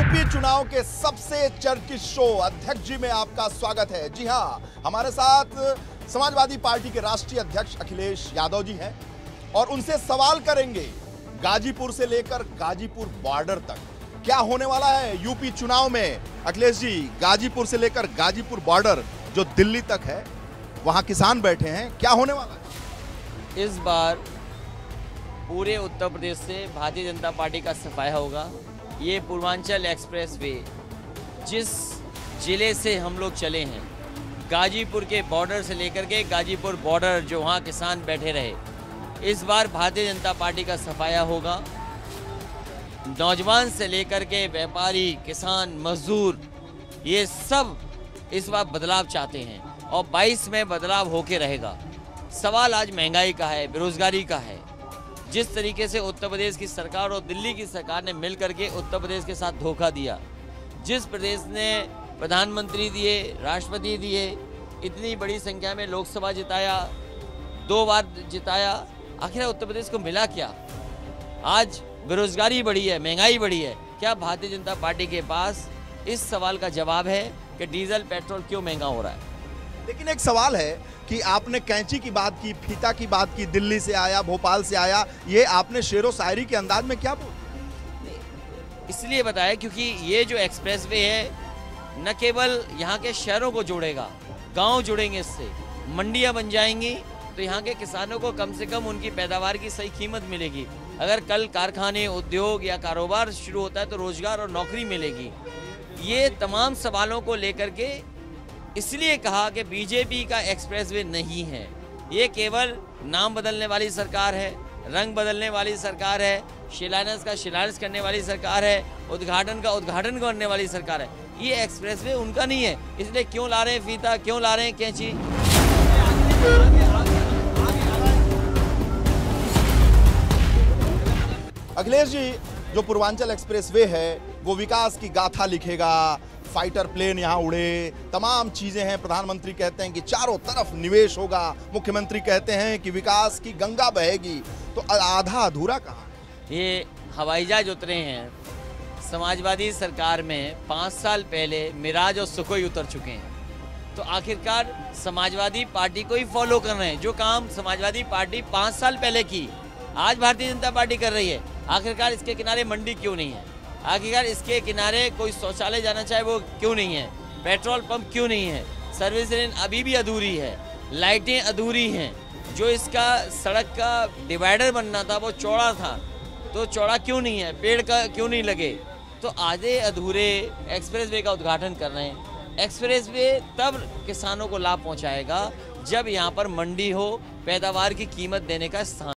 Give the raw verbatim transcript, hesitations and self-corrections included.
UP चुनाव के सबसे चर्चित शो अध्यक्ष जी में आपका स्वागत है। जी हां, हमारे साथ समाजवादी पार्टी के राष्ट्रीय अध्यक्ष अखिलेश यादव जी हैं और उनसे सवाल करेंगे गाजीपुर से लेकर गाजीपुर बॉर्डर तक क्या होने वाला है यूपी चुनाव में। अखिलेश जी, गाजीपुर से लेकर गाजीपुर बॉर्डर जो दिल्ली तक है, वहां किसान बैठे हैं, क्या होने वाला है? इस बार पूरे उत्तर प्रदेश से भारतीय जनता पार्टी का सफाया होगा। ये पूर्वांचल एक्सप्रेस वे जिस जिले से हम लोग चले हैं, गाजीपुर के बॉर्डर से लेकर के गाजीपुर बॉर्डर जो वहाँ किसान बैठे रहे, इस बार भारतीय जनता पार्टी का सफाया होगा। नौजवान से लेकर के व्यापारी, किसान, मजदूर, ये सब इस बार बदलाव चाहते हैं और बाईस में बदलाव होके रहेगा। सवाल आज महंगाई का है, बेरोजगारी का है। जिस तरीके से उत्तर प्रदेश की सरकार और दिल्ली की सरकार ने मिलकर के उत्तर प्रदेश के साथ धोखा दिया, जिस प्रदेश ने प्रधानमंत्री दिए, राष्ट्रपति दिए, इतनी बड़ी संख्या में लोकसभा जिताया, दो बार जिताया, आखिर उत्तर प्रदेश को मिला क्या? आज बेरोजगारी बढ़ी है, महंगाई बढ़ी है। क्या भारतीय जनता पार्टी के पास इस सवाल का जवाब है कि डीजल पेट्रोल क्यों महंगा हो रहा है? लेकिन एक सवाल है कि आपने कैंची की बात की, फीता की बात की, दिल्ली से आया, भोपाल से आया, ये आपने शेरो शायरी के अंदाज में क्या बोला? इसलिए बताया क्योंकि ये जो एक्सप्रेस वे है न केवल यहाँ के शहरों को जोड़ेगा, गांव जुड़ेंगे, इससे मंडियाँ बन जाएंगी, तो यहाँ के किसानों को कम से कम उनकी पैदावार की सही कीमत मिलेगी। अगर कल कारखाने, उद्योग या कारोबार शुरू होता है तो रोजगार और नौकरी मिलेगी। ये तमाम सवालों को लेकर के इसलिए कहा कि बीजेपी का एक्सप्रेसवे नहीं है, ये केवल नाम बदलने वाली सरकार है, रंग बदलने वाली सरकार है, शिलान्यास का शिलान्यास करने वाली सरकार है, उद्घाटन का उद्घाटन करने वाली सरकार है। ये एक्सप्रेसवे उनका नहीं है, इसलिए क्यों ला रहे हैं फीता, क्यों ला रहे हैं कैंची? अखिलेश जी, जो पूर्वांचल एक्सप्रेसवे है वो विकास की गाथा लिखेगा, फाइटर प्लेन यहाँ उड़े, तमाम चीजें हैं। प्रधानमंत्री कहते हैं कि चारों तरफ निवेश होगा, मुख्यमंत्री कहते हैं कि विकास की गंगा बहेगी, तो आधा अधूरा कहाँ? ये हवाई जहाज उतरे हैं, समाजवादी सरकार में पाँच साल पहले मिराज और सुखोई उतर चुके हैं, तो आखिरकार समाजवादी पार्टी को ही फॉलो कर रहे हैं। जो काम समाजवादी पार्टी पाँच साल पहले की, आज भारतीय जनता पार्टी कर रही है। आखिरकार इसके किनारे मंडी क्यों नहीं है? आखिरकार इसके किनारे कोई शौचालय जाना चाहे वो क्यों नहीं है? पेट्रोल पंप क्यों नहीं है? सर्विस लेन अभी भी अधूरी है, लाइटें अधूरी हैं। जो इसका सड़क का डिवाइडर बनना था वो चौड़ा था, तो चौड़ा क्यों नहीं है? पेड़ का क्यों नहीं लगे? तो आधे अधूरे एक्सप्रेसवे का उद्घाटन कर रहे हैं। एक्सप्रेसवे तब किसानों को लाभ पहुँचाएगा जब यहाँ पर मंडी हो, पैदावार की कीमत देने का स्थान